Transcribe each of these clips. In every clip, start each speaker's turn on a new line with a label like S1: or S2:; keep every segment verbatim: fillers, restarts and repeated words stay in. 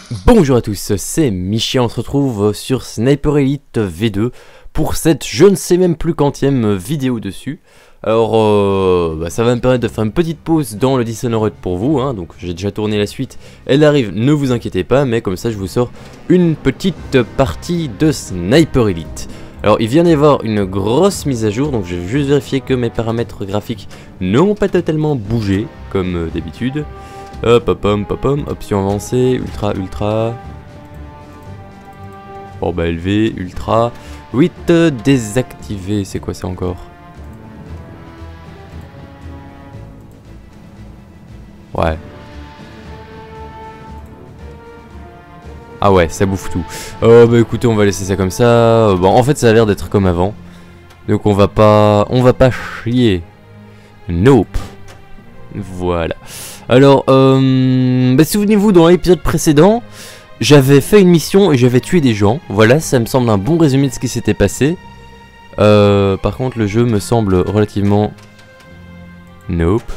S1: Bonjour à tous, c'est Michi, on se retrouve sur Sniper Elite V deux pour cette je ne sais même plus quantième vidéo dessus. Alors euh, bah ça va me permettre de faire une petite pause dans le Dishonored pour vous, hein. Donc j'ai déjà tourné la suite, elle arrive, ne vous inquiétez pas, mais comme ça je vous sors une petite partie de Sniper Elite. Alors il vient d'y avoir une grosse mise à jour, donc je vais juste vérifier que mes paramètres graphiques n'ont pas totalement bougé comme euh, d'habitude. Hop hop hop hop hop, option avancée, ultra ultra. Bon bah élevé, ultra. huit euh, désactivé, c'est quoi ça encore? Ouais. Ah ouais, ça bouffe tout. Oh bah écoutez, on va laisser ça comme ça. Bon, en fait ça a l'air d'être comme avant. Donc on va pas... On va pas chier. Nope. Voilà. Alors, euh, bah, souvenez-vous, dans l'épisode précédent, j'avais fait une mission et j'avais tué des gens. Voilà, ça me semble un bon résumé de ce qui s'était passé. Euh, par contre, le jeu me semble relativement... Nope.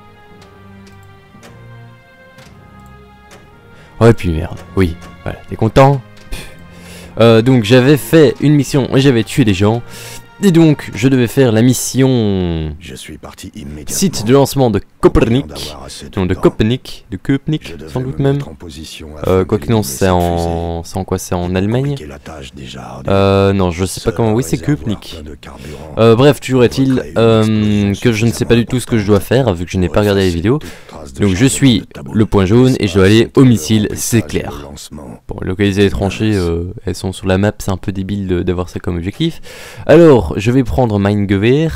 S1: Oh, et puis merde, oui, voilà, t'es content? euh, Donc, j'avais fait une mission et j'avais tué des gens. Et donc, je devais faire la mission...
S2: Je suis parti immédiatement.
S1: Site de lancement de Copernic. Non, de Copernic, de Köpenick, sans doute même. Euh, Quoique non, c'est en... C'est en quoi? C'est en Allemagne? Euh, non, je sais pas comment... Oui, c'est Köpenick. Euh, bref, toujours est-il euh, que je ne sais pas du tout ce que je dois faire, vu que je n'ai pas regardé les vidéos. Donc je suis le point jaune et je dois aller au missile, c'est clair. Bon, localiser les tranchées, euh, elles sont sur la map, c'est un peu débile d'avoir ça comme objectif. Alors, je vais prendre mein Gewehr.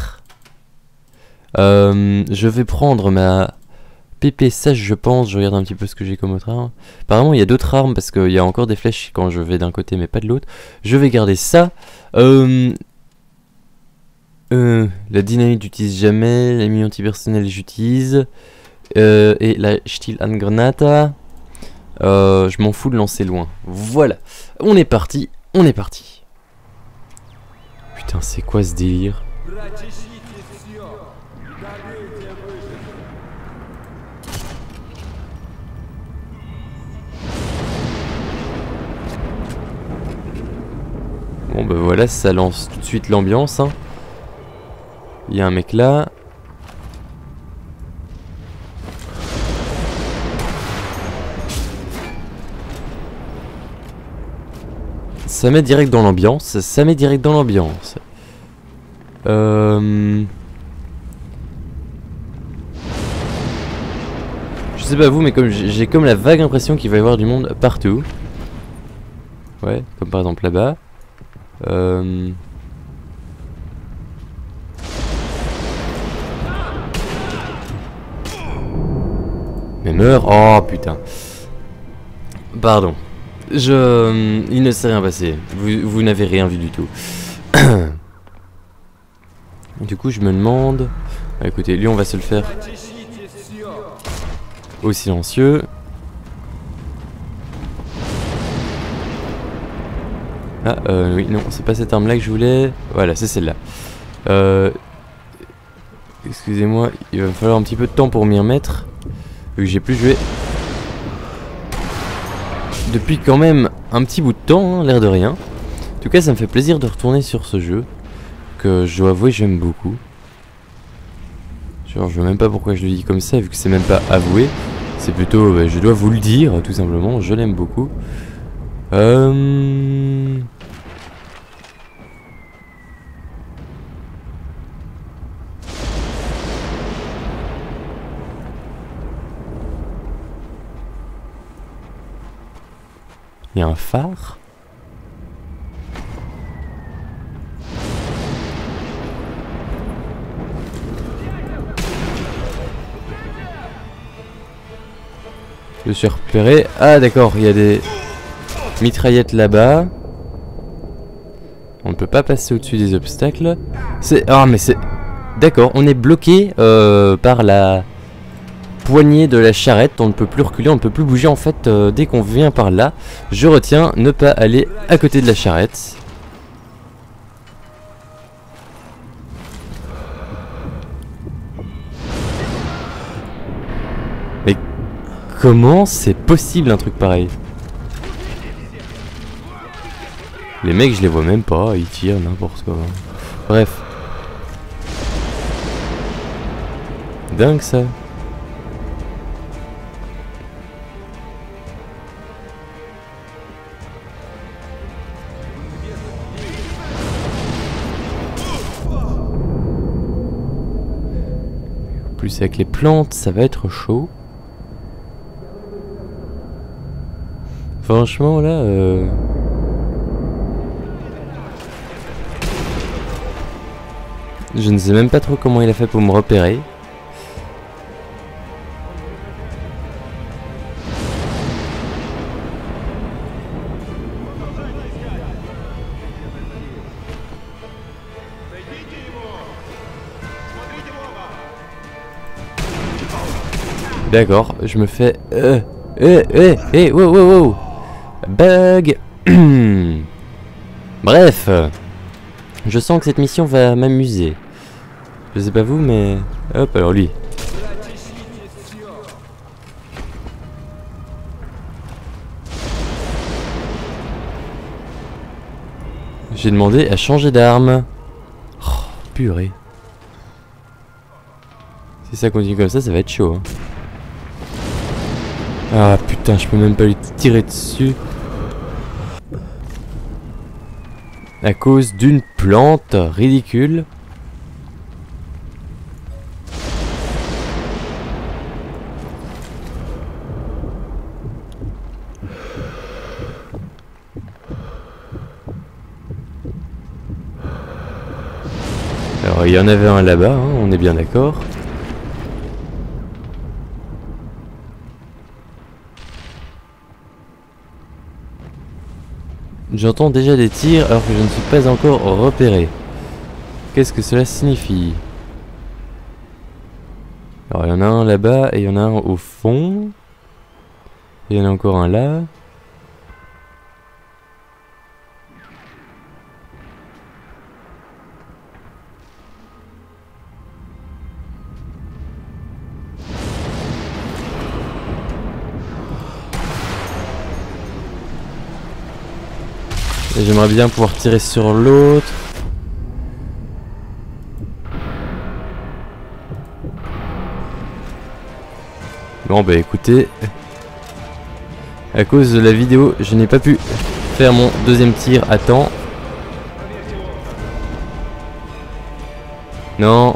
S1: Euh, je vais prendre ma P P sèche, je pense. Je regarde un petit peu ce que j'ai comme autre arme. Apparemment, il y a d'autres armes parce qu'il y a encore des flèches quand je vais d'un côté, mais pas de l'autre. Je vais garder ça. Euh, euh, la dynamite, j'utilise jamais. La mine antipersonnelle, j'utilise. Euh, et la Stielhandgranate, euh, je m'en fous de lancer loin. Voilà, on est parti, on est parti. Putain, c'est quoi ce délire? Bon bah voilà, ça lance tout de suite l'ambiance, hein. Il y a un mec là. Ça met direct dans l'ambiance, ça met direct dans l'ambiance. Euh... Je sais pas vous, mais comme j'ai comme la vague impression qu'il va y avoir du monde partout. Ouais, comme par exemple là-bas. Euh... Mais meurt. Oh putain. Pardon. Je... Il ne s'est rien passé. Vous, vous n'avez rien vu du tout. Du coup, je me demande... Ah, écoutez, lui, on va se le faire au silencieux. Ah, euh, oui, non, c'est pas cette arme-là que je voulais. Voilà, c'est celle-là. Euh... Excusez-moi, il va me falloir un petit peu de temps pour m'y remettre. Vu que j'ai plus joué... Depuis quand même un petit bout de temps, hein, l'air de rien. En tout cas, ça me fait plaisir de retourner sur ce jeu que je dois avouer j'aime beaucoup. Genre, je vois même pas pourquoi je le dis comme ça, vu que c'est même pas avoué. C'est plutôt, bah, je dois vous le dire, tout simplement. Je l'aime beaucoup. Euh... Il y a un phare. Je suis repéré. Ah d'accord, il y a des mitraillettes là-bas. On ne peut pas passer au-dessus des obstacles. C'est... Ah mais c'est... D'accord, on est bloqué euh, par la poignée de la charrette. On ne peut plus reculer, on ne peut plus bouger en fait euh, dès qu'on vient par là. Je retiens ne pas aller à côté de la charrette. Mais comment c'est possible un truc pareil? Les mecs, je les vois même pas, ils tirent n'importe quoi. Bref. Dingue ça. En plus avec les plantes, ça va être chaud. Franchement là... Euh... Je ne sais même pas trop comment il a fait pour me repérer. D'accord, je me fais... Euh... Eh, eh, eh, wow, wow, wow. Bug. Bref. Je sens que cette mission va m'amuser. Je sais pas vous, mais... Hop, alors lui. J'ai demandé à changer d'arme. Oh, purée. Si ça continue comme ça, ça va être chaud. Hein. Ah putain, je peux même pas lui tirer dessus. À cause d'une plante ridicule. Alors il y en avait un là-bas, hein, on est bien d'accord. J'entends déjà des tirs alors que je ne suis pas encore repéré. Qu'est-ce que cela signifie? Alors il y en a un là-bas et il y en a un au fond. Et il y en a encore un là. Et j'aimerais bien pouvoir tirer sur l'autre. Bon bah écoutez, à cause de la vidéo, je n'ai pas pu faire mon deuxième tir à temps. Non.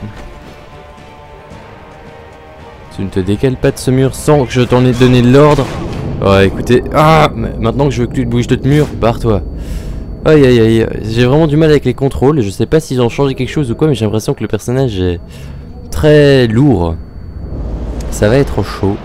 S1: Tu ne te décales pas de ce mur sans que je t'en ai donné l'ordre. Ouais écoutez, ah, maintenant que je veux que tu te bouges de ce mur, barre-toi. Aïe aïe aïe, j'ai vraiment du mal avec les contrôles. Je sais pas s'ils ont changé quelque chose ou quoi, mais j'ai l'impression que le personnage est très lourd. Ça va être chaud.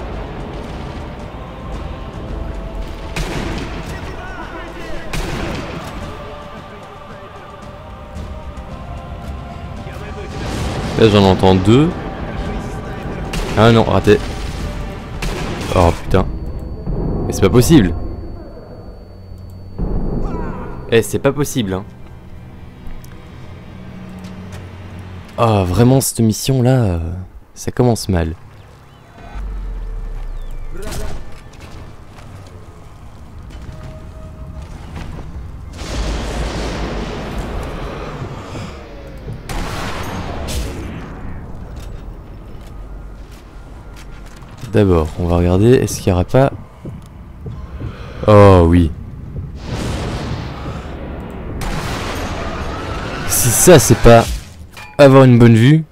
S1: Là j'en entends deux. Ah non, raté. Oh putain. Mais c'est pas possible. Eh, c'est pas possible, hein. Ah, vraiment, cette mission-là, euh, ça commence mal. D'abord, on va regarder, est-ce qu'il n'y aura pas... Oh oui. Si ça c'est pas avoir une bonne vue.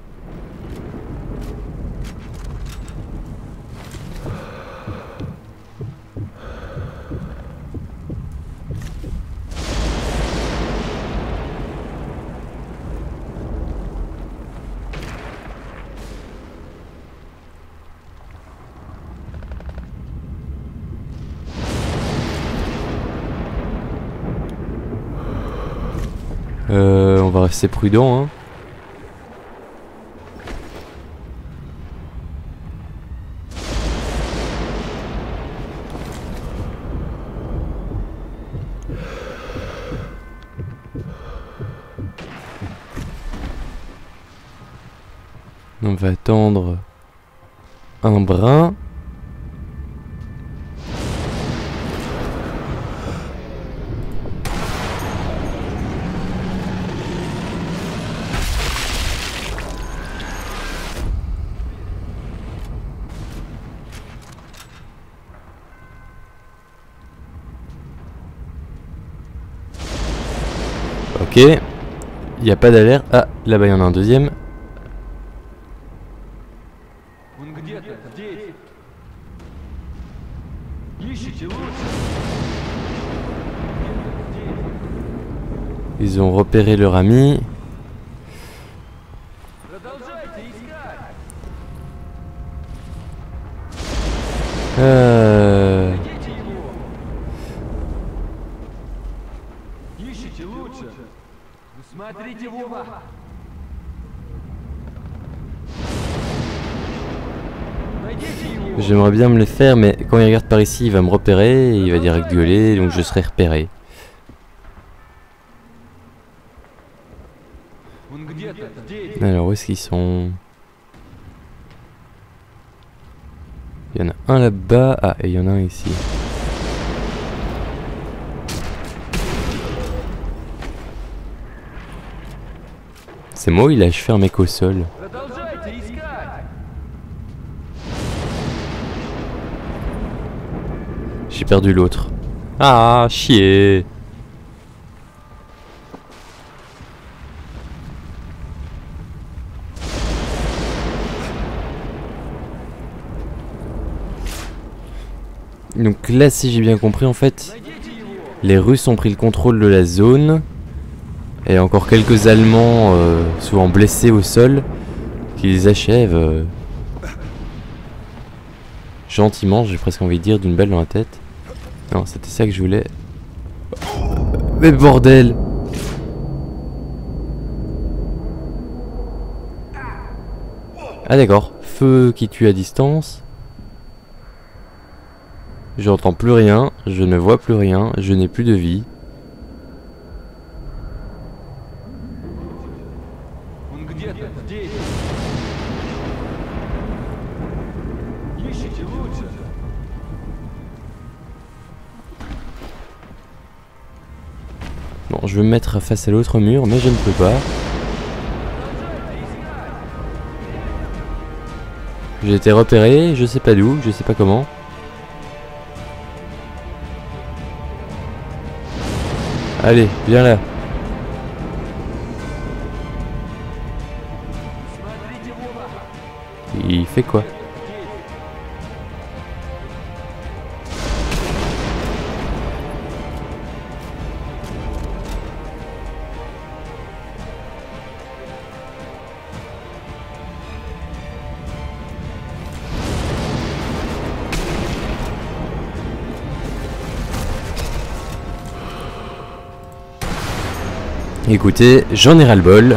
S1: Euh, on va rester prudent, hein. On va attendre un brin. Ok. Il n'y a pas d'alerte. Ah, là-bas il y en a un deuxième. Ils ont repéré leur ami. Euh... J'aimerais bien me les faire, mais quand il regarde par ici, il va me repérer, et il va direct gueuler, donc je serai repéré. Alors, où est-ce qu'ils sont? Il y en a un là-bas. Ah, et il y en a un ici. C'est moi, il a achevé un mec au sol. J'ai perdu l'autre. Ah, chier. Donc là, si j'ai bien compris, en fait, les Russes ont pris le contrôle de la zone. Et encore quelques Allemands, euh, souvent blessés au sol, qui les achèvent euh, gentiment, j'ai presque envie de dire, d'une balle dans la tête. Non, c'était ça que je voulais. Mais bordel! Ah d'accord, feu qui tue à distance. J'entends plus rien, je ne vois plus rien, je n'ai plus de vie. Bon, je vais me mettre face à l'autre mur, mais je ne peux pas. J'ai été repéré, je sais pas d'où, je sais pas comment. Allez, viens là. Il fait quoi? Écoutez, j'en ai ras-le-bol.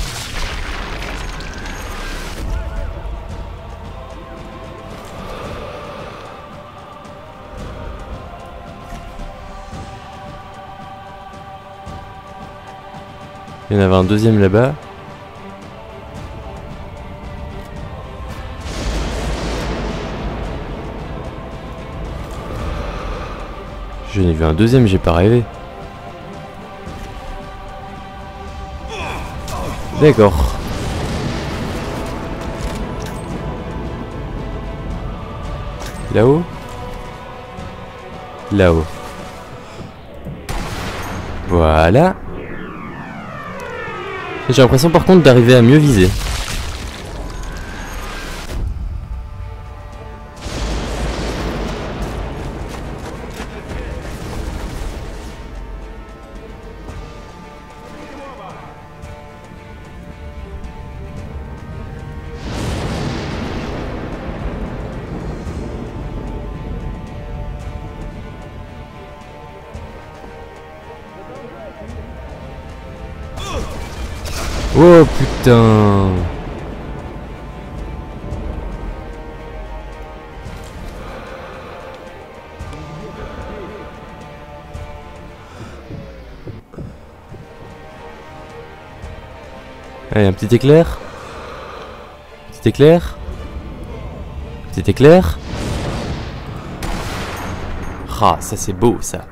S1: Il y en avait un deuxième là-bas. Je n'ai vu un deuxième, j'ai pas rêvé. D'accord. Là-haut? Là-haut. Voilà. J'ai l'impression par contre d'arriver à mieux viser. Oh putain. Allez, un petit éclair. Petit éclair. Petit éclair. Ah, ça c'est beau ça.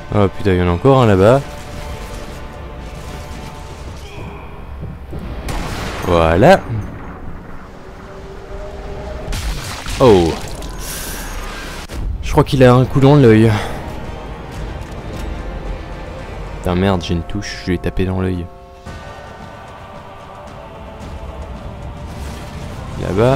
S1: Oh putain, il y en a encore un là-bas. Voilà. Oh. Je crois qu'il a un coup dans l'œil. Putain merde, j'ai une touche, je lui ai tapé dans l'œil. Là-bas.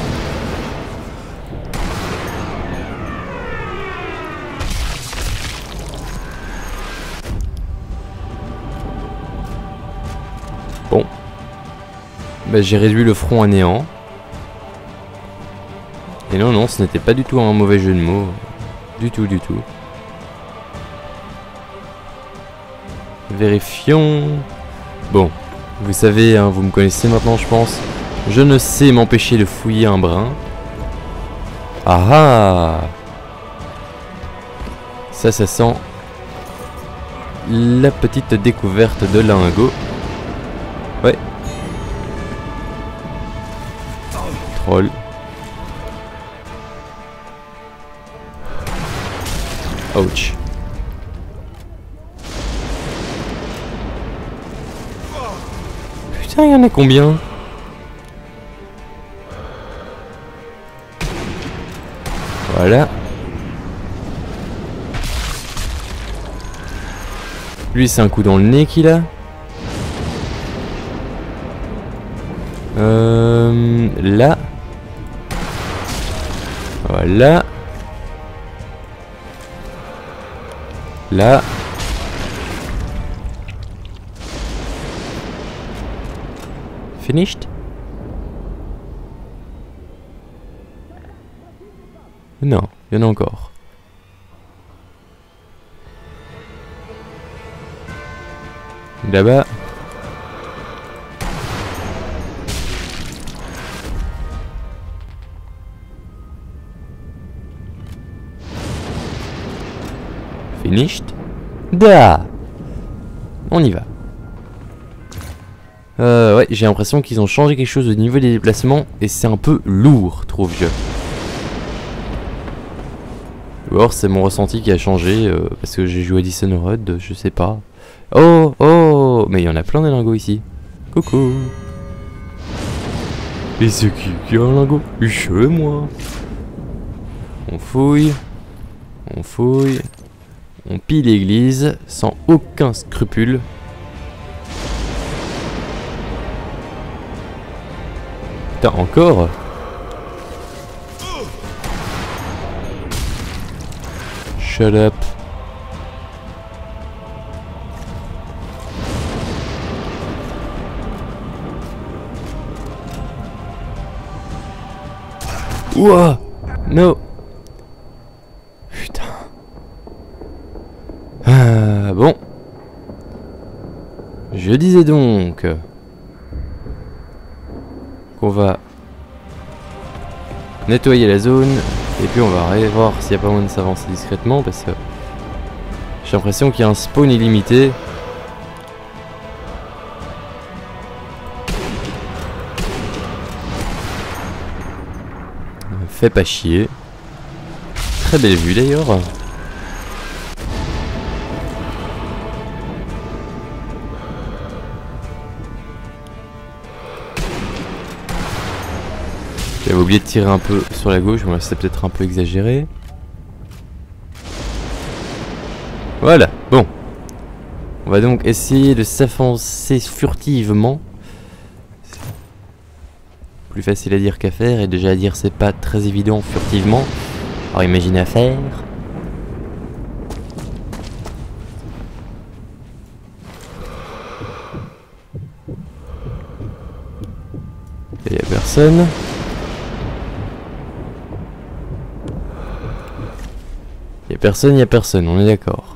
S1: Bon. Bah, j'ai réduit le front à néant. Et non, non, ce n'était pas du tout un mauvais jeu de mots. Du tout, du tout. Vérifions. Bon, vous savez, hein, vous me connaissez maintenant, je pense. Je ne sais m'empêcher de fouiller un brin. Ah ah! Ça, ça sent la petite découverte de lingot. Ouais. Troll. Ouch. Putain, il y en a combien? Voilà. Lui, c'est un coup dans le nez qu'il a. Euh, là. Voilà. Là. Finished? Non, il y en a encore. Là-bas. Finished? Da! On y va. Euh, ouais, j'ai l'impression qu'ils ont changé quelque chose au niveau des déplacements et c'est un peu lourd, trouve-je. Ou alors c'est mon ressenti qui a changé euh, parce que j'ai joué à Dishonored, je sais pas. Oh, oh, mais il y en a plein des lingots ici. Coucou. Et c'est qui qui a un lingot? Chez moi. On fouille. On fouille. On pille l'église sans aucun scrupule. Putain, encore? Shut up. Ouah! No! Putain. Ah, bon. Je disais donc qu'on va nettoyer la zone et puis on va aller voir s'il n'y a pas moyen de s'avancer discrètement parce que j'ai l'impression qu'il y a un spawn illimité. Fait pas chier. Très belle vue d'ailleurs. J'avais oublié de tirer un peu sur la gauche, mais c'est peut-être un peu exagéré. Voilà, bon. On va donc essayer de s'avancer furtivement. Plus facile à dire qu'à faire, et déjà à dire c'est pas très évident furtivement. Alors imaginez à faire. Il n'y a personne. Il n'y a personne, il n'y a personne, on est d'accord.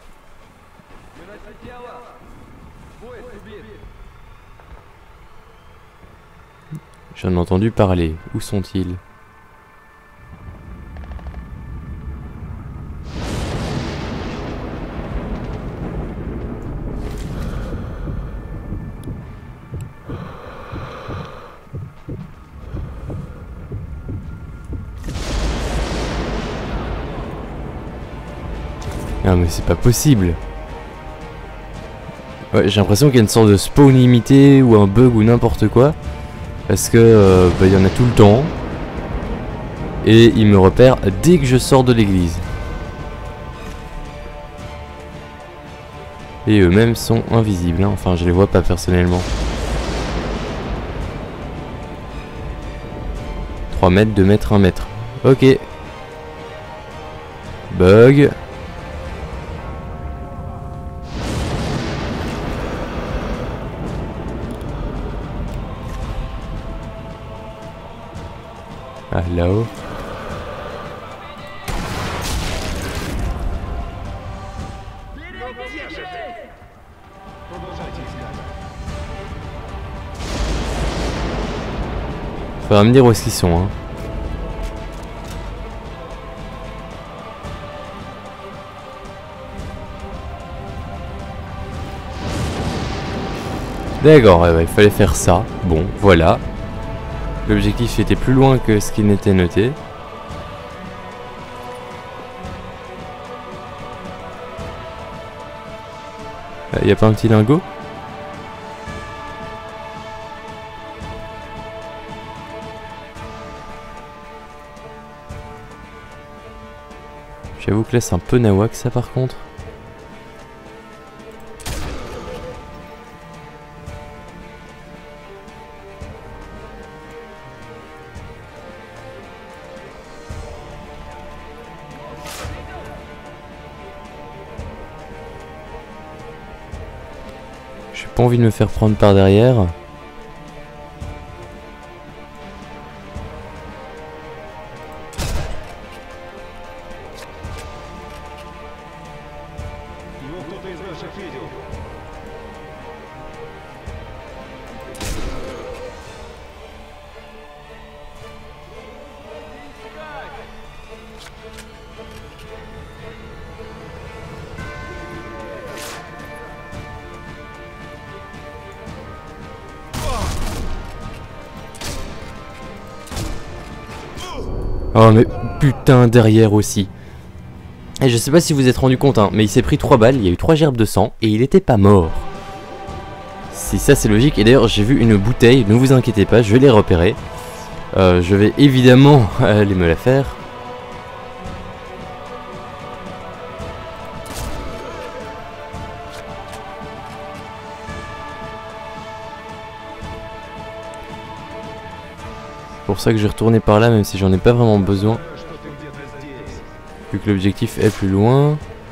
S1: J'en ai entendu parler. Où sont-ils? Non mais c'est pas possible. Ouais, j'ai l'impression qu'il y a une sorte de spawn limité ou un bug ou n'importe quoi. Parce que euh, bah, y en a tout le temps. Et il me repère dès que je sors de l'église. Et eux-mêmes sont invisibles, hein. Enfin je les vois pas personnellement. trois mètres, deux mètres, un mètre. Ok. Bug. Ah, là-haut. Faudra me dire où est-ce qu'ils sont, hein. D'accord, ouais, ouais, il fallait faire ça. Bon, voilà. L'objectif était plus loin que ce qui n'était noté. Il n'y a pas un petit lingot? J'avoue que là c'est un peu nawak ça par contre. J'ai pas envie de me faire prendre par derrière. Oh mais putain derrière aussi. Et je sais pas si vous vous êtes rendu compte hein, mais il s'est pris trois balles, il y a eu trois gerbes de sang et il était pas mort. Si ça c'est logique, et d'ailleurs j'ai vu une bouteille, ne vous inquiétez pas, je vais les repérer. Euh, je vais évidemment aller me la faire. C'est pour ça que je vais retourner par là même si j'en ai pas vraiment besoin. Vu que l'objectif est plus loin.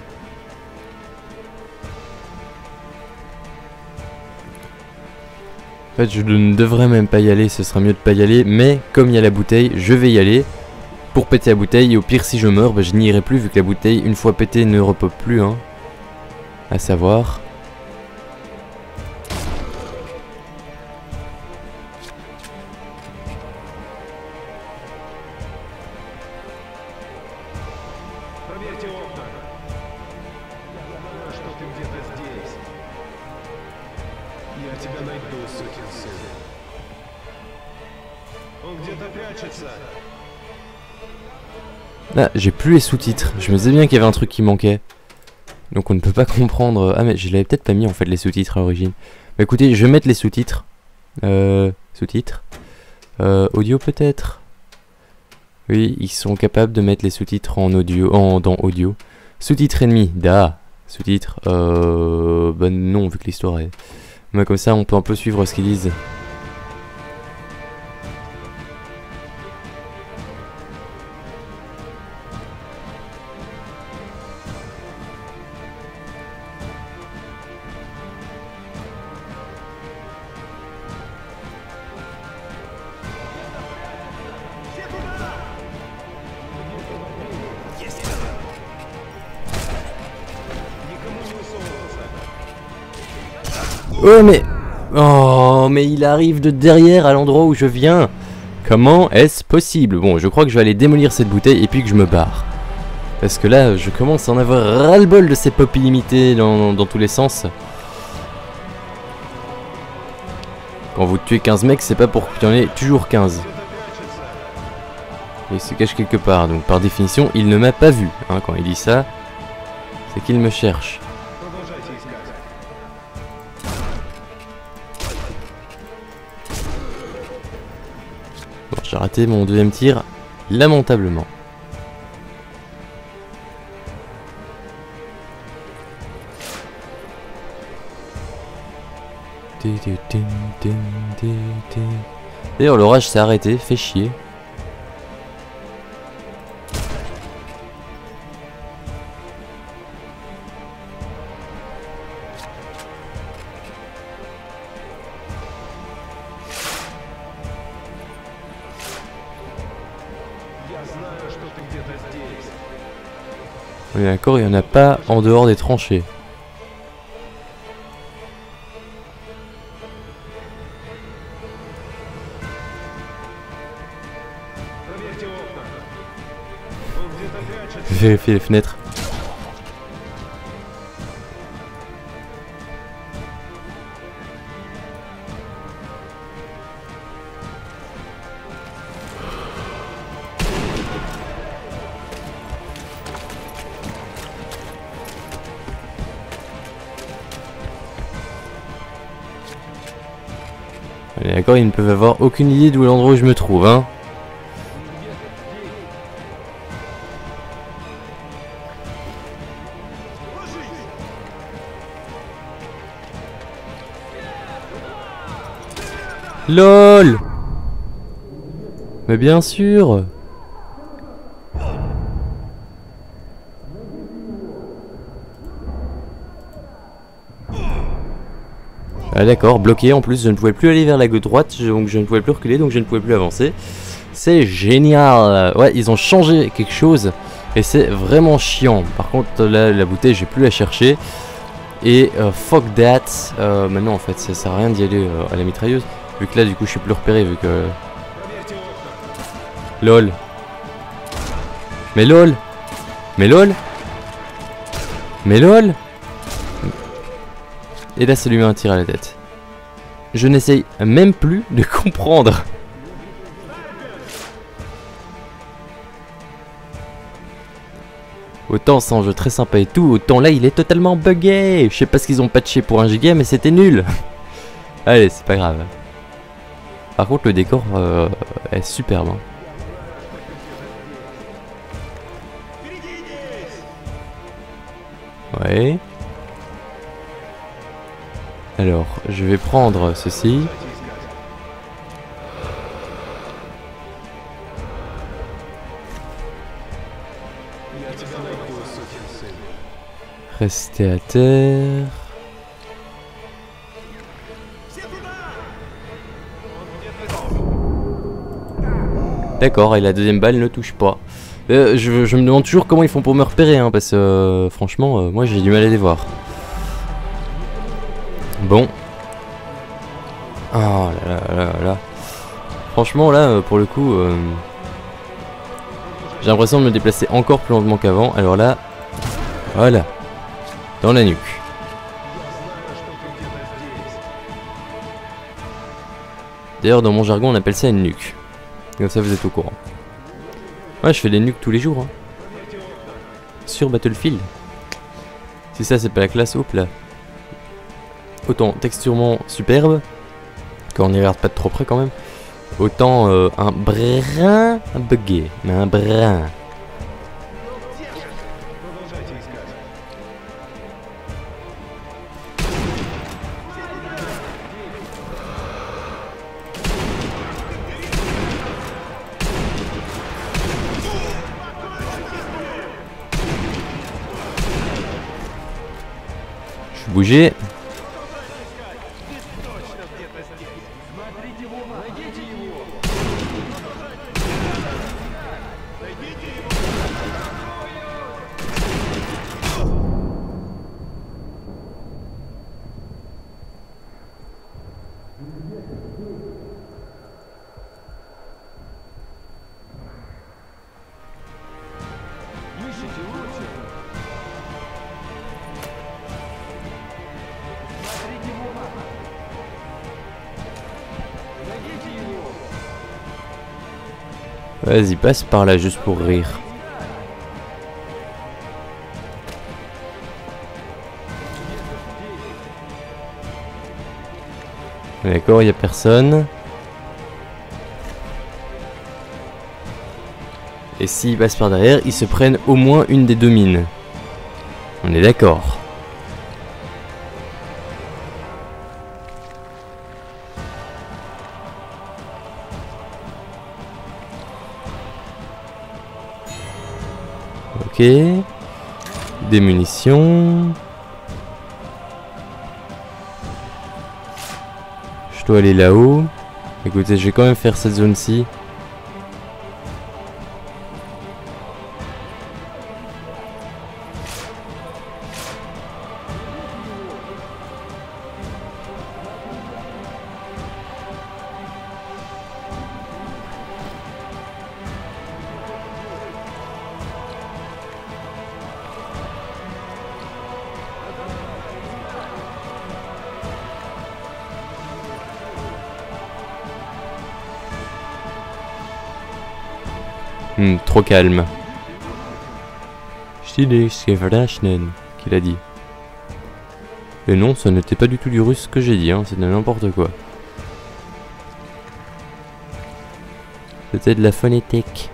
S1: En fait je ne devrais même pas y aller, ce sera mieux de pas y aller. Mais comme il y a la bouteille, je vais y aller. Pour péter la bouteille et au pire si je meurs, bah, je n'y irai plus vu que la bouteille une fois pétée ne repop plus hein. À savoir. Là, j'ai plus les sous-titres. Je me disais bien qu'il y avait un truc qui manquait. Donc on ne peut pas comprendre. Ah mais je l'avais peut-être pas mis en fait les sous-titres à l'origine. Mais écoutez, je vais mettre les sous-titres. Euh, sous-titres. Euh, audio peut-être. Oui, ils sont capables de mettre les sous-titres en audio, en dans audio. Sous-titres ennemis, da. Sous-titres. Euh, bah non, vu que l'histoire est. Mais comme ça, on peut un peu suivre ce qu'ils disent. Oh mais... Oh mais il arrive de derrière à l'endroit où je viens. Comment est-ce possible? Bon, je crois que je vais aller démolir cette bouteille et puis que je me barre. Parce que là, je commence à en avoir ras-le-bol de ces pop illimités dans, dans tous les sens. Quand vous tuez quinze mecs, c'est pas pour qu'il y en ait toujours quinze. Et il se cache quelque part, donc par définition, il ne m'a pas vu. Hein, quand il dit ça, C'est qu'il me cherche. Bon, j'ai raté mon deuxième tir lamentablement. D'ailleurs l'orage s'est arrêté, fait chier. On est d'accord, il n'y en a pas en dehors des tranchées. Je vais vérifier les fenêtres. D'accord, ils ne peuvent avoir aucune idée d'où est l'endroit où je me trouve, hein. LOL. Mais bien sûr. Ah d'accord, bloqué en plus, je ne pouvais plus aller vers la gauche droite, donc je ne pouvais plus reculer, donc je ne pouvais plus avancer. C'est génial. Ouais, ils ont changé quelque chose et c'est vraiment chiant. Par contre, là, la bouteille, j'ai plus la chercher. Et euh, fuck that. Euh, maintenant, en fait, ça sert à rien d'y aller euh, à la mitrailleuse. Vu que là, du coup, je suis plus repéré, vu que... LOL. Mais LOL. Mais LOL. Mais LOL. Et là, ça lui met un tir à la tête. Je n'essaye même plus de comprendre. Autant c'est un jeu très sympa et tout, autant là il est totalement buggé. Je sais pas ce qu'ils ont patché pour un giga, mais c'était nul. Allez, c'est pas grave. Par contre, le décor euh, est superbe. Hein. Ouais. Alors, je vais prendre ceci. Rester à terre. D'accord, et la deuxième balle ne touche pas. Euh, je, je me demande toujours comment ils font pour me repérer, hein, parce que euh, franchement, euh, moi j'ai du mal à les voir. Bon. Oh là là là là. Franchement là, pour le coup, euh, j'ai l'impression de me déplacer encore plus lentement qu'avant. Alors là, voilà. Dans la nuque. D'ailleurs, dans mon jargon, on appelle ça une nuque. Comme ça, vous êtes au courant. Ouais, je fais des nuques tous les jours. Hein. Sur Battlefield. Si ça, c'est pas la classe, hop là. Autant texturement superbe, quand on n'y regarde pas de trop près quand même, autant euh, un brin bugué, mais un brin. Je suis bougé. Vas-y, passe par là juste pour rire. D'accord, il n'y a personne. Et s'ils passent par derrière, ils se prennent au moins une des deux mines. On est d'accord. Ok. Des munitions. Je dois aller là-haut. Écoutez, je vais quand même faire cette zone-ci. Hmm, trop calme. Qu'il a dit. Et non, ça n'était pas du tout du russe que j'ai dit, hein, c'est de n'importe quoi. C'était de la phonétique.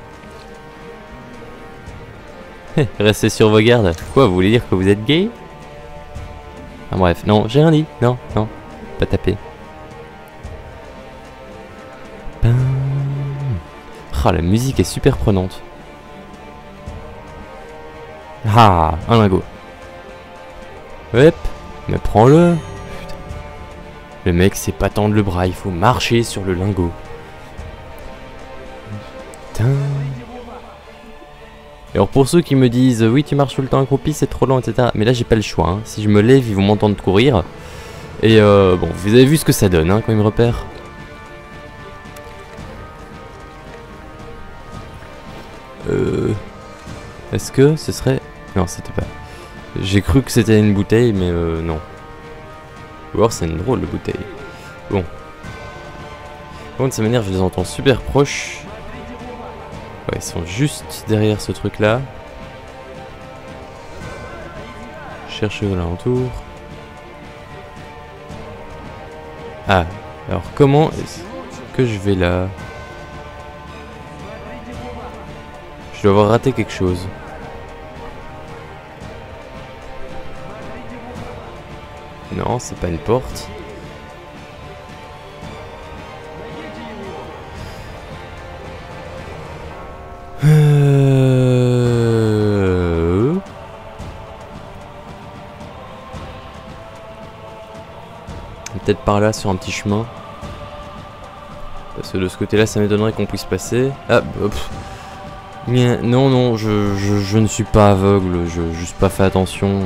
S1: Restez sur vos gardes. Quoi, vous voulez dire que vous êtes gay? Ah bref, non, j'ai rien dit. Non, non, pas taper. Ah, la musique est super prenante. Ah, un lingot. Hop, mais prends-le. Putain. Le mec sait pas tendre le bras, il faut marcher sur le lingot. Putain. Et alors pour ceux qui me disent oui tu marches tout le temps accroupi, c'est trop lent, et cetera. Mais là j'ai pas le choix. Hein. Si je me lève, ils vont m'entendre courir. Et euh, bon, vous avez vu ce que ça donne hein, quand ils me repèrent. Euh, Est-ce que ce serait... Non, c'était pas... J'ai cru que c'était une bouteille, mais euh, non. Ou alors c'est une drôle de bouteille. Bon. Bon, de cette manière, je les entends super proches. Ouais, ils sont juste derrière ce truc-là. Cherchez l'alentour. Ah, alors comment est-ce que je vais là? Je dois avoir raté quelque chose. Non, c'est pas une porte. Euh... Peut-être par là, sur un petit chemin. Parce que de ce côté-là, ça m'étonnerait qu'on puisse passer. Ah, bah, pff. Non, non, je, je, je ne suis pas aveugle, je n'ai juste pas fait attention.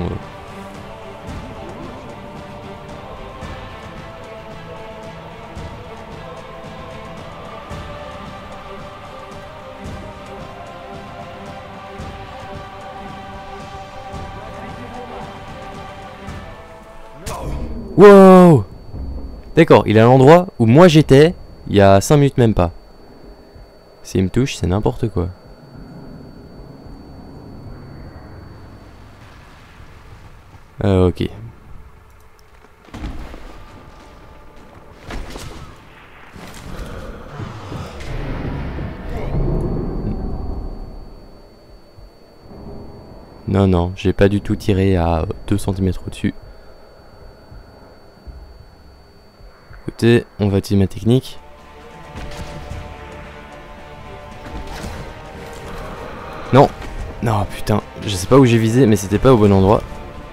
S1: Wow! D'accord, il est à l'endroit où moi j'étais il y a cinq minutes même pas. S'il me touche, c'est n'importe quoi. Euh, ok. Non, non, j'ai pas du tout tiré à deux centimètres au-dessus. Écoutez, on va utiliser ma technique. Non! Non, putain, je sais pas où j'ai visé, mais c'était pas au bon endroit.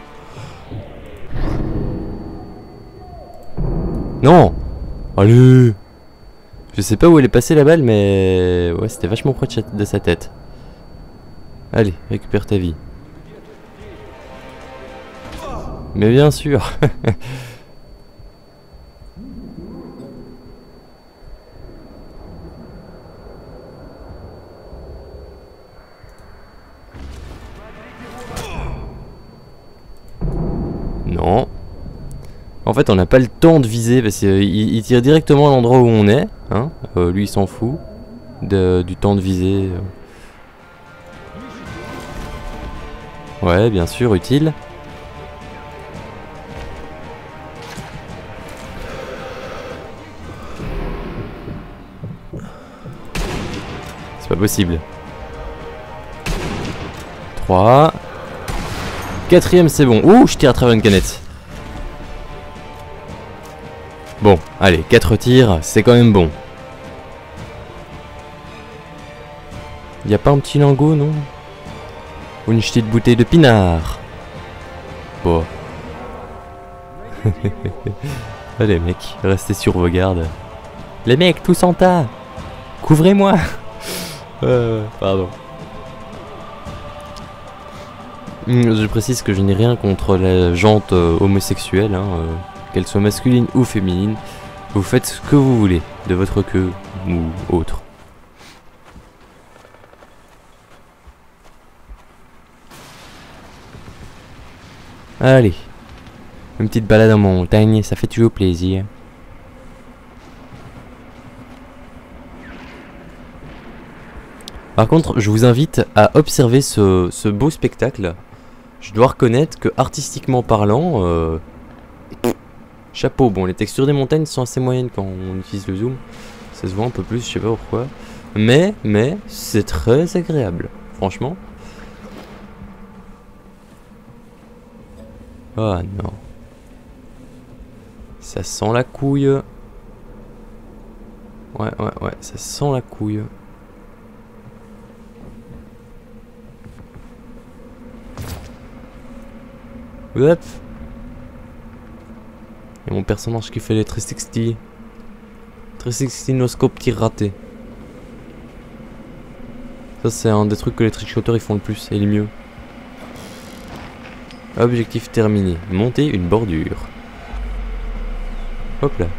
S1: Non! Allez! Je sais pas où elle est passée la balle, mais... Ouais, c'était vachement proche de sa tête. Allez, récupère ta vie. Mais bien sûr! Non. En fait, on n'a pas le temps de viser parce qu'il il tire directement à l'endroit où on est. Hein. Euh, lui, il s'en fout de, du temps de viser. Ouais, bien sûr, utile. possible. trois. Quatrième, c'est bon. Ouh, je tire à travers une canette. Bon, allez, quatre tirs, c'est quand même bon. Y a pas un petit lingot, non? Ou une petite bouteille de pinard? Bon. Allez, mecs, restez sur vos gardes. Les mecs, tous en tas! Couvrez-moi! euh, pardon. Je précise que je n'ai rien contre la jante euh, homosexuelle, hein, euh, qu'elle soit masculine ou féminine. Vous faites ce que vous voulez de votre queue ou autre. Allez, une petite balade en montagne, ça fait toujours plaisir. Par contre, je vous invite à observer ce, ce beau spectacle. Je dois reconnaître que artistiquement parlant, euh, chapeau. Bon, les textures des montagnes sont assez moyennes quand on utilise le zoom. Ça se voit un peu plus, je sais pas pourquoi. Mais, mais, c'est très agréable, franchement. Oh non. Ça sent la couille. Ouais, ouais, ouais, ça sent la couille. Hop. Et mon personnage qui fait les trois cent soixante. trois cent soixante noscope tir raté. Ça c'est un des trucs que les trichoteurs ils font le plus et le mieux. Objectif terminé. Monter une bordure. Hop là.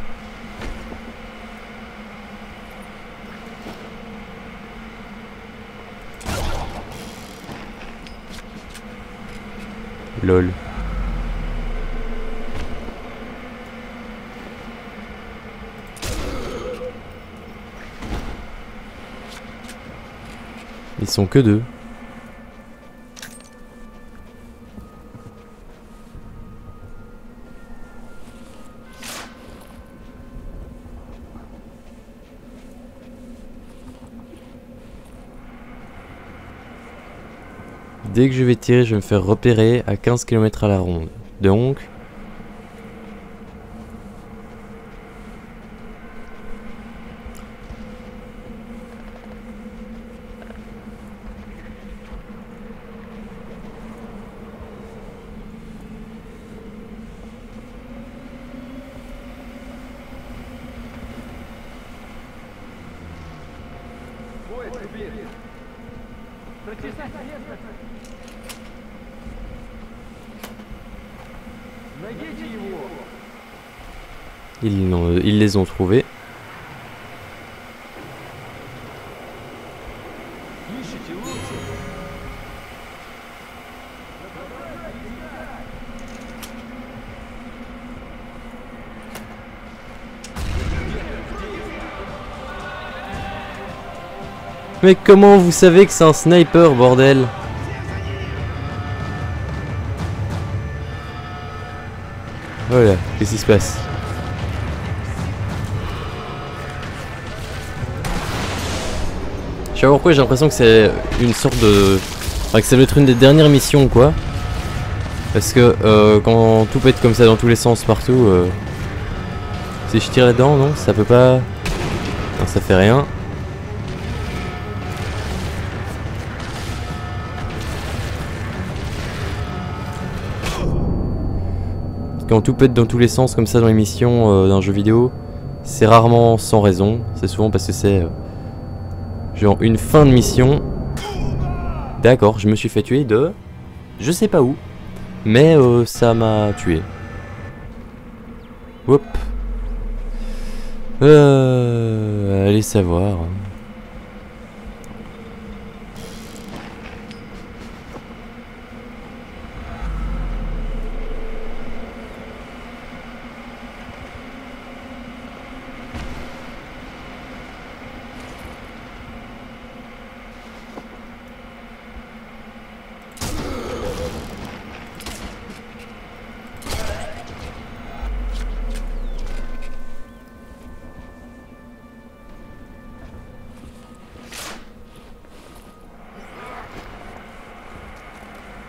S1: Lol. Ils sont que deux. Dès que je vais tirer, je vais me faire repérer à quinze kilomètres à la ronde. Donc... Ils, ils les ont trouvés. Mais comment vous savez que c'est un sniper, bordel? Voilà, qu'est-ce qui se passe? Je sais pas pourquoi j'ai l'impression que c'est une sorte de... Enfin, que ça doit être une des dernières missions quoi. Parce que euh, quand tout peut être comme ça dans tous les sens partout... Euh... Si je tire là-dedans, non? Ça peut pas... Non, ça fait rien. Quand tout pète dans tous les sens comme ça dans les missions euh, d'un jeu vidéo, c'est rarement sans raison. C'est souvent parce que c'est... Euh... genre une fin de mission. D'accord, je me suis fait tuer de... Je sais pas où. Mais euh, ça m'a tué. Hop. Euh... Allez savoir.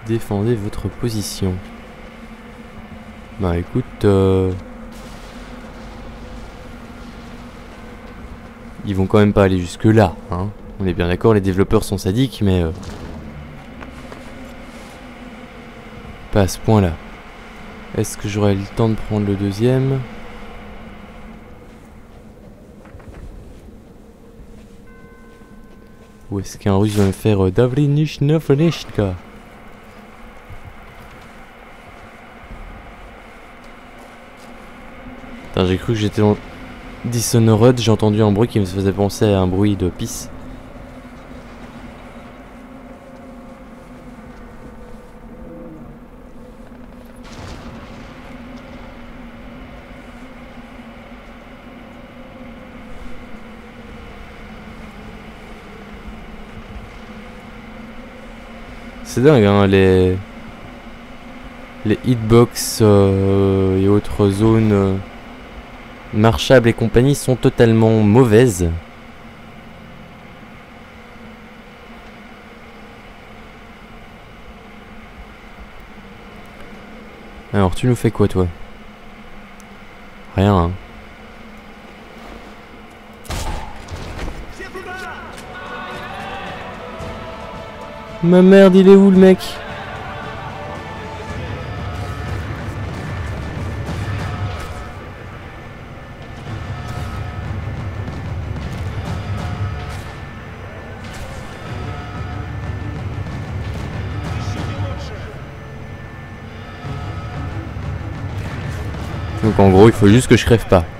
S1: Défendez votre position. Bah écoute... Euh... Ils vont quand même pas aller jusque là, hein. On est bien d'accord, les développeurs sont sadiques, mais... Euh... Pas à ce point-là. Est-ce que j'aurai le temps de prendre le deuxième? Ou est-ce qu'un russe va me faire euh, Davrinishna Feneshka? J'ai cru que j'étais en Dishonored, j'ai entendu un bruit qui me faisait penser à un bruit de pisse. C'est dingue, hein, les... Les hitbox euh, et autres zones euh, marchables et compagnie sont totalement mauvaises. Alors, tu nous fais quoi, toi? Rien, hein. Ma merde, il est où, le mec? Donc en gros, il faut juste que je crève pas.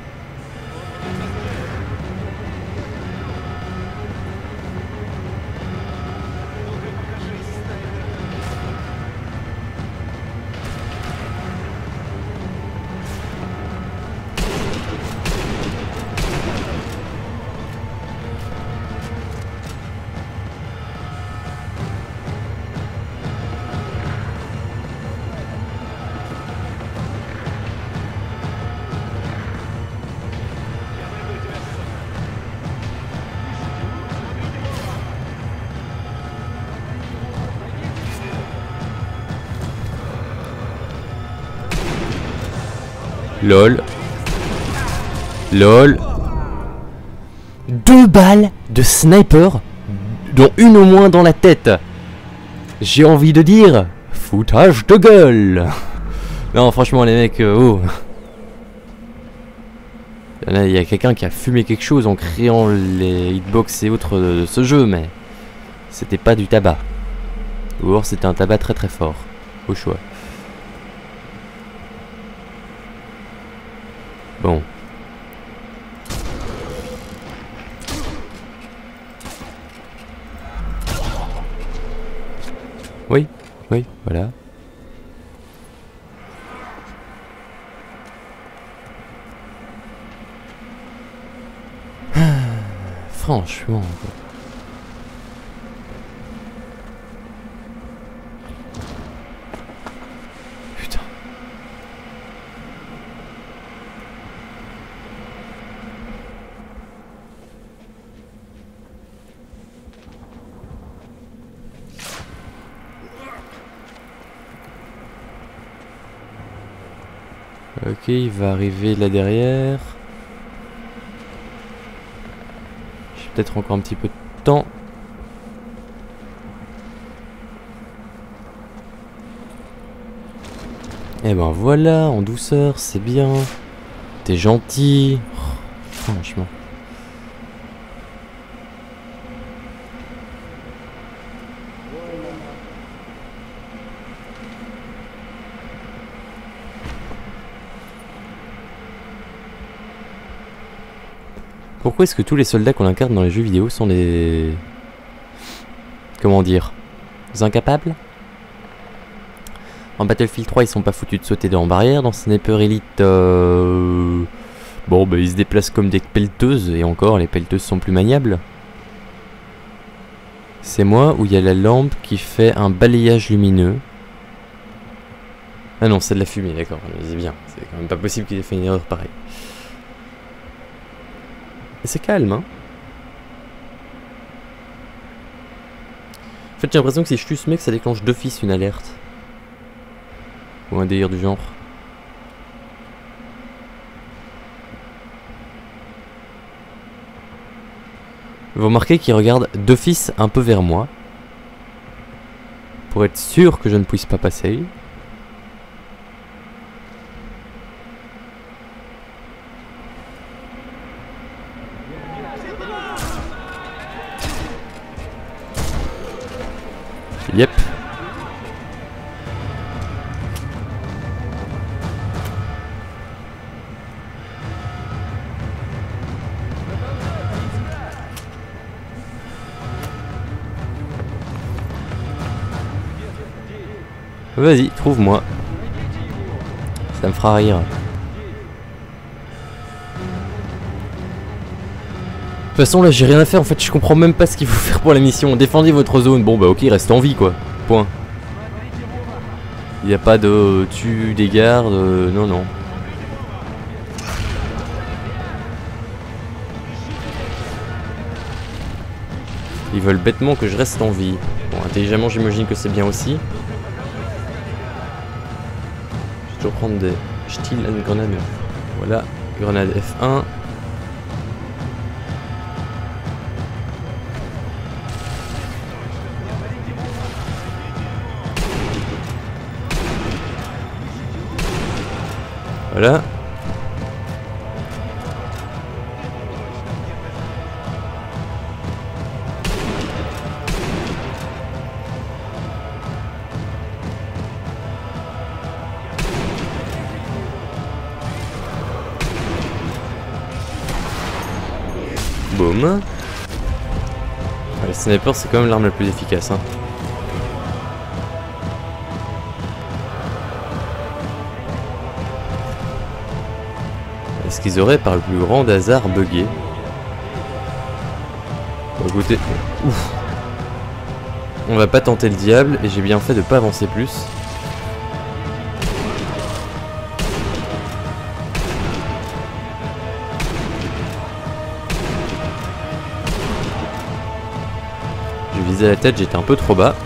S1: Lol. Lol. Deux balles de sniper, dont une au moins dans la tête. J'ai envie de dire, foutage de gueule. Non, franchement, les mecs, euh, oh. Il y a quelqu'un qui a fumé quelque chose en créant les hitbox et autres de ce jeu, mais c'était pas du tabac. Ou alors c'était un tabac très très fort. Au choix. Bon. Oui, oui, voilà. Franchement. Putain. Ok, il va arriver là derrière. J'ai peut-être encore un petit peu de temps. Et ben voilà, en douceur, c'est bien. T'es gentil. Oh, franchement. Pourquoi est-ce que tous les soldats qu'on incarne dans les jeux vidéo sont des... Comment dire, des incapables? En Battlefield trois, ils sont pas foutus de sauter dans barrière. Dans Sniper Elite, euh... bon, bah, ils se déplacent comme des pelleteuses. Et encore, les pelleteuses sont plus maniables. C'est moi où il y a la lampe qui fait un balayage lumineux. Ah non, c'est de la fumée, d'accord. C'est bien. C'est quand même pas possible qu'il ait fait une erreur pareille. Et c'est calme, hein. fait j'ai l'impression que si je tue ce mec ça déclenche d'office une alerte. Ou un délire du genre. Vous remarquez qu'il regarde d'office un peu vers moi. Pour être sûr que je ne puisse pas passer. Yep. Vas-y, trouve-moi. Ça me fera rire. De toute façon là j'ai rien à faire en fait, je comprends même pas ce qu'il faut faire pour la mission. Défendez votre zone, bon bah ok, reste en vie quoi. Point. Il n'y a pas de tu des gardes, euh, non non. Ils veulent bêtement que je reste en vie. Bon, intelligemment j'imagine que c'est bien aussi. Je vais toujours prendre des steel and grenades. Voilà, grenade F un. Voilà. Boum. Ah, le sniper c'est quand même l'arme la plus efficace hein. Est-ce qu'ils auraient par le plus grand hasard bugué? Bon, écoutez, ouf. On va pas tenter le diable et j'ai bien fait de pas avancer plus. Je visais la tête, j'étais un peu trop bas.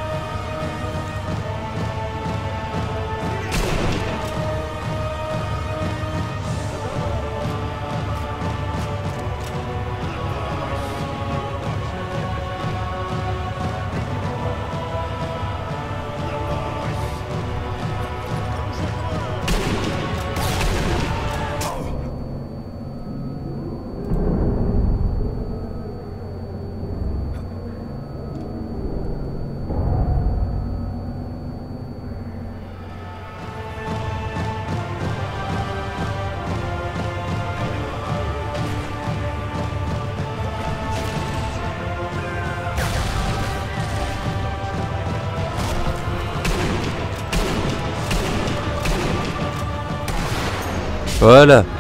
S1: Voilà.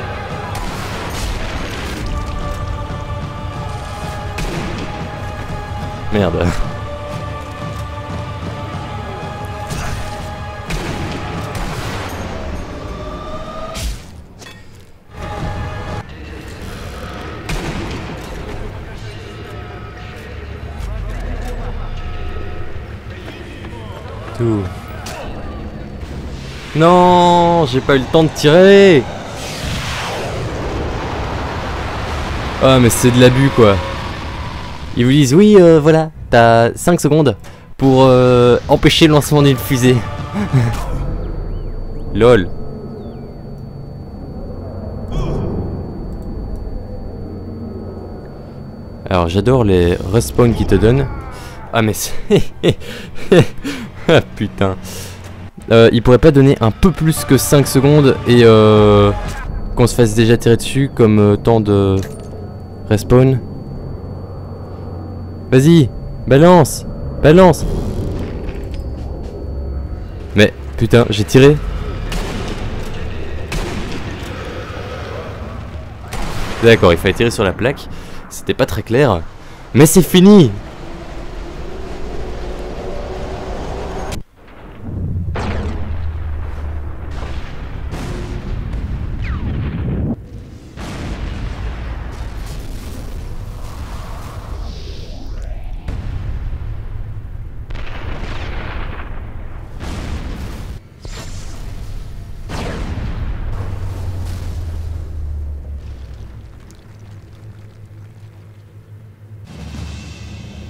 S1: Merde. Tout. Non, j'ai pas eu le temps de tirer. Ah mais c'est de l'abus quoi. Ils vous disent oui euh, voilà, t'as cinq secondes pour euh, empêcher le lancement d'une fusée. Lol. Alors j'adore les respawns qu'ils te donnent. Ah mais c'est... Ah putain. Euh, il pourrait pas donner un peu plus que cinq secondes et euh, qu'on se fasse déjà tirer dessus comme euh, temps de respawn. Vas-y, balance, balance. Mais putain, j'ai tiré. D'accord, il fallait tirer sur la plaque. C'était pas très clair. Mais c'est fini.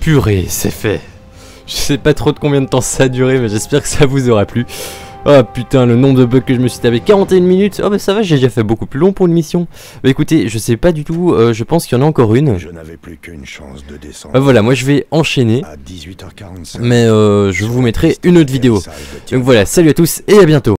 S1: purée, c'est fait. Je sais pas trop de combien de temps ça a duré, mais j'espère que ça vous aura plu. Oh putain, le nombre de bugs que je me suis tapé, quarante et une minutes. Oh bah ça va, j'ai déjà fait beaucoup plus long pour une mission. Bah écoutez, je sais pas du tout, euh, je pense qu'il y en a encore une.
S2: Je n'avais plus qu'une chance de descendre.
S1: Bah voilà, moi je vais enchaîner.
S2: À dix-huit heures quarante-cinq.
S1: Mais euh, je vous mettrai une autre vidéo. Donc voilà, salut à tous et à bientôt.